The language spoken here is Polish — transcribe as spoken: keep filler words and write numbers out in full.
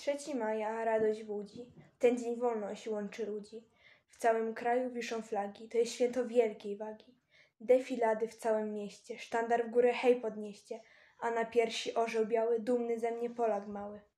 Trzeci maja radość budzi, ten dzień wolność łączy ludzi. W całym kraju wiszą flagi, to jest święto wielkiej wagi. Defilady w całym mieście, sztandar w górę hej podnieście, a na piersi orzeł biały, dumny ze mnie Polak mały.